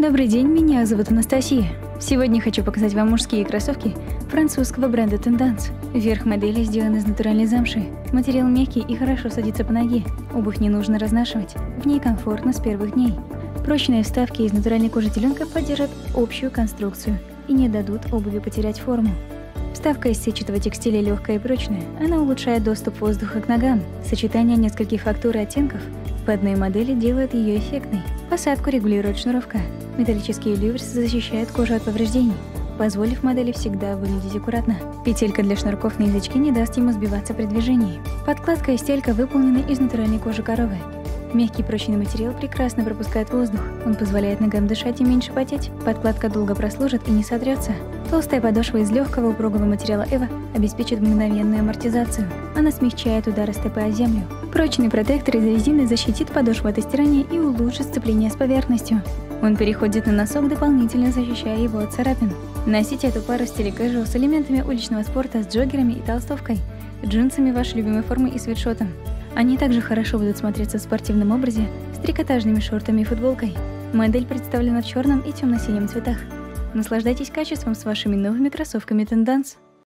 Добрый день, меня зовут Анастасия. Сегодня хочу показать вам мужские кроссовки французского бренда Tendance. Верх модели сделан из натуральной замши. Материал мягкий и хорошо садится по ноге. Обувь не нужно разнашивать. В ней комфортно с первых дней. Прочные вставки из натуральной кожи теленка поддержат общую конструкцию и не дадут обуви потерять форму. Вставка из сетчатого текстиля легкая и прочная. Она улучшает доступ воздуха к ногам. Сочетание нескольких фактур и оттенков по одной модели делает ее эффектной. Посадку регулирует шнуровка. Металлические люверсы защищают кожу от повреждений, позволив модели всегда выглядеть аккуратно. Петелька для шнурков на язычке не даст ему сбиваться при движении. Подкладка и стелька выполнены из натуральной кожи коровы. Мягкий прочный материал прекрасно пропускает воздух. Он позволяет ногам дышать и меньше потеть. Подкладка долго прослужит и не сотрется. Толстая подошва из легкого упругого материала Эва обеспечит мгновенную амортизацию. Она смягчает удары стопы о землю. Прочный протектор из резины защитит подошву от стирания и улучшит сцепление с поверхностью. Он переходит на носок, дополнительно защищая его от царапин. Носите эту пару в стиле casual с элементами уличного спорта, с джоггерами и толстовкой, джинсами вашей любимой формы и свитшотом. Они также хорошо будут смотреться в спортивном образе с трикотажными шортами и футболкой. Модель представлена в черном и темно-синем цветах. Наслаждайтесь качеством с вашими новыми кроссовками Tendance.